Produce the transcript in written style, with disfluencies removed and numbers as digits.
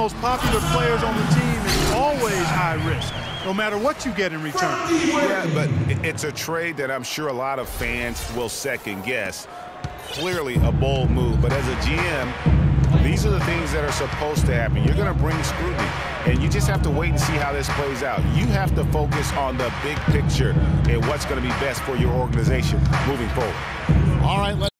most popular players on the team is always high risk, no matter what you get in return. Yeah, but it's a trade that I'm sure a lot of fans will second guess. Clearly a bold move, but as a GM, these are the things that are supposed to happen. You're going to bring scrutiny, and you just have to wait and see how this plays out. You have to focus on the big picture and what's going to be best for your organization moving forward. All right, let's